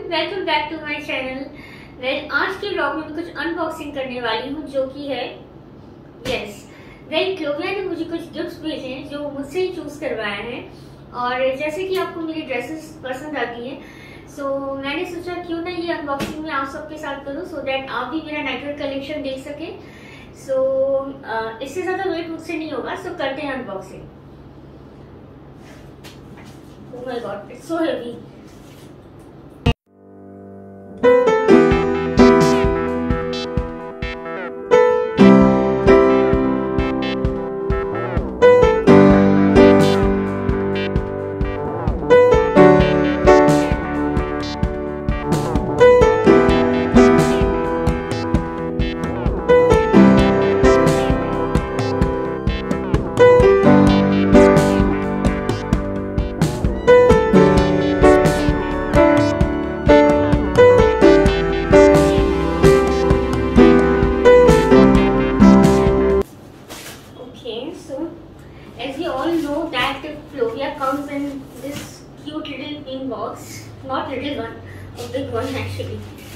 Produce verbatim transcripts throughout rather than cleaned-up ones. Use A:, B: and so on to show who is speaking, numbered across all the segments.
A: Welcome back to my channel. Well आज के blog में कुछ अनबॉक्सिंग करने वाली हूँ जो कि है यस वेल क्लोविया ने मुझे कुछ गिफ्ट्स भेजे हैं जो मुझसे ही चूज करवाए हैं। और जैसे कि आपको मेरी ड्रेसेस पसंद आती हैं, सो so, मैंने सोचा क्यों ना ये अनबॉक्सिंग में आप सबके साथ करूँ सो दैट आप भी मेरा नाइटवेयर कलेक्शन देख सकें। सो so, uh, इससे ज्यादा वेट मुझसे नहीं होगा, सो so, करते हैं unboxing. Oh my god, it's so heavy. As we all know that Clovia comes in this cute little pink box, not little one, a big one actually.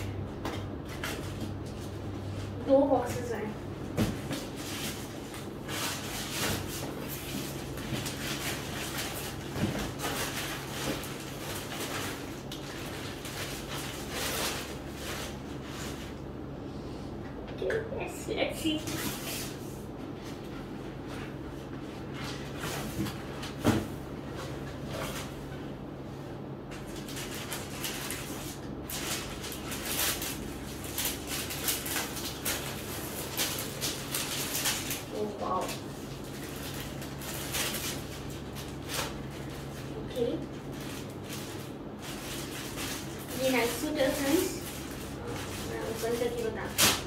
A: दो boxes हैं। Okay, yes, let's see. Wow. Okay. ये night suit है friends, मैं open करके बताती हूँ।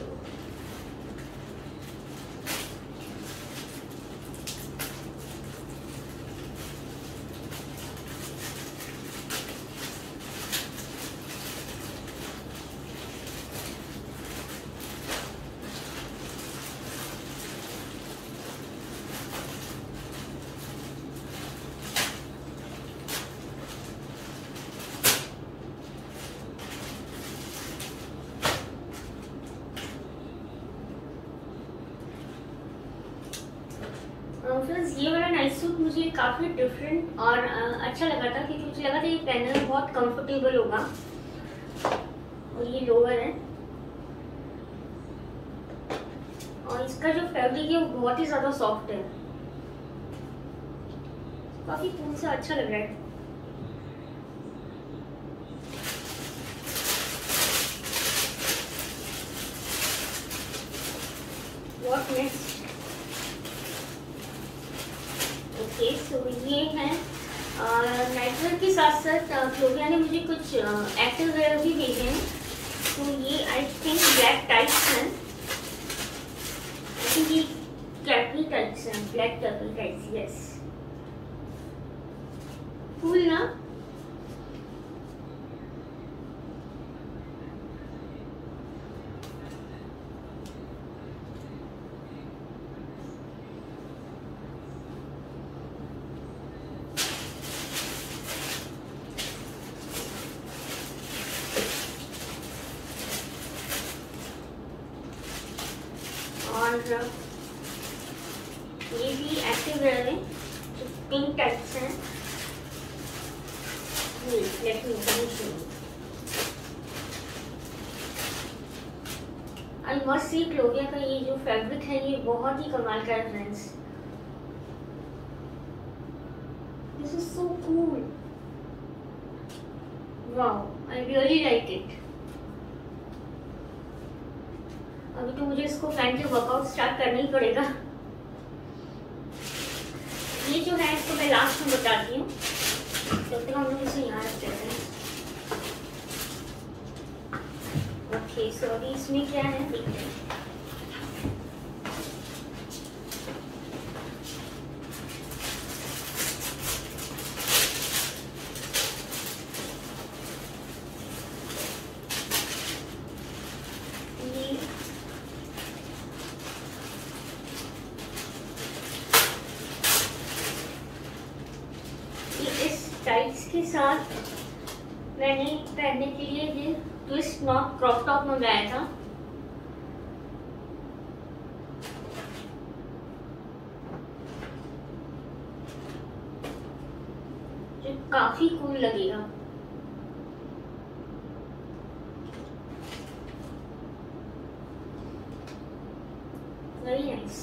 A: Friends ये वाला नाइट सूट मुझे काफ़ी डिफरेंट और अच्छा लगा था, क्योंकि मुझे लगा था ये पहनने में बहुत कंफर्टेबल होगा। और ये लोअर है और इसका जो फैब्रिक है वो बहुत ही ज़्यादा सॉफ्ट है, काफ़ी कूल सा अच्छा लग रहा है। What next? ओके सो ये है नाइटवेयर के साथ साथ क्लोविया ने मुझे कुछ एक्टिव वेयर भी भेजे हैं। तो ये आई थिंक ब्लैक टाइप्स हैं, आई थिंक ये कैपरी टाइप्स हैं, black capri types. Yes, cool ना। और ये भी एक्टिव वेयर है जो पिंक टाइप्स हैं। Let me show you. I must see Clovia का ये जो फैब्रिक है ये बहुत ही कमाल का है friends. This is so cool, wow, I really like it. अभी तो मुझे इसको पहन के वर्कआउट स्टार्ट करना ही पड़ेगा। ये जो है इसको मैं लास्ट में बताती हूँ, जब तक हम लोग इसे यहाँ रख देते हैं। ओके सो अभी इसमें क्या है देखते हैं। टाइट्स के साथ मैंने पहनने के लिए ये ट्विस्ट नॉट क्रॉप टॉप मंगाया था। जो काफी कूल लगेगा। Very nice.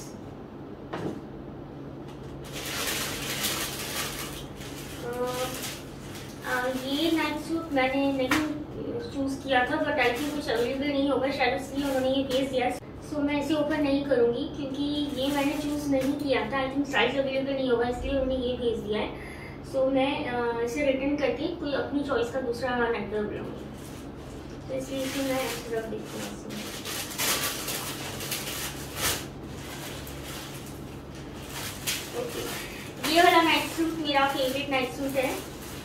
A: ये नाइट सूट मैंने नहीं चूज किया था, बट आई थिंक कुछ अवेलेबल नहीं होगा, शायद इसलिए उन्होंने ये भेज दिया। सो मैं इसे ओपन नहीं करूंगी क्योंकि ये मैंने चूज नहीं किया था। आई थिंक साइज अवेलेबल नहीं होगा, इसलिए उन्होंने ये भेज दिया है। सो मैं आ, इसे रिटर्न करके कोई अपनी चॉइस का दूसरा नेटवर्क लूँगी। तो इसलिए इसे मैं रख देती हूँ। ओके, ये वाला नाइट सूट मेरा फेवरेट नाइट सूट है।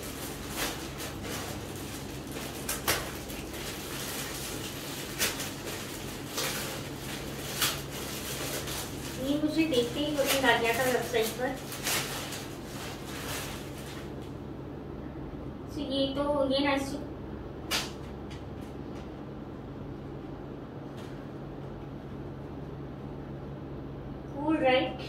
A: ये मुझे देखते ही पसंद आ गया था वेबसाइट पर। तो ये तो ये नाइट सूट कूल, राइट?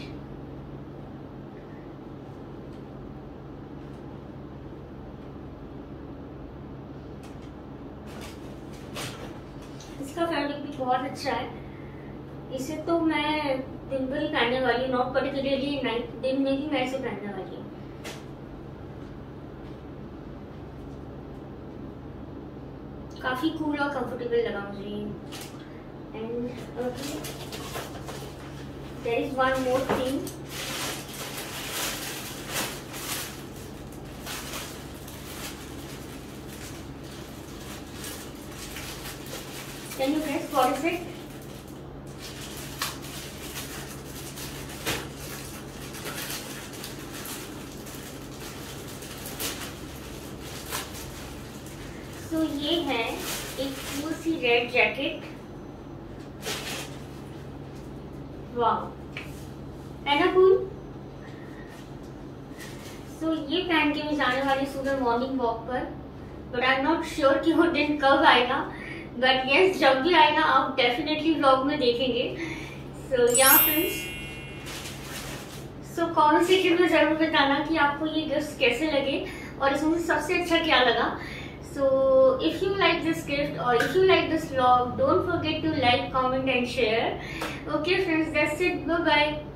A: इसका फैब्रिक भी बहुत अच्छा है। इसे तो मैं दिन भर ही पहनने वाली हूँ, नॉट पर्टिकुलरली नाइट, दिन में भी मैं इसे पहनने वाली हूँ। काफी कूल और कंफर्टेबल लगा मुझे ये। And okay, there is one more thing. Can you guess what is it? तो ये है एक कूल सी रेड जैकेट। वाह, है ना कूल? सो ये पहन के मैं जाने वाली सुबह मॉर्निंग वॉक पर, but I am not sure कि वो दिन कब आएगा, बट यस जब भी आएगा आप डेफिनेटली व्लॉग में देखेंगे। सो या फ्रेंड्स, सो कमेंट सेक्शन में जरूर बताना कि आपको ये गिफ्ट कैसे लगे और इसमें सबसे अच्छा क्या लगा। So if you like this gift or if you like this vlog, don't forget to like, comment and share. Okay friends, that's it. Bye bye.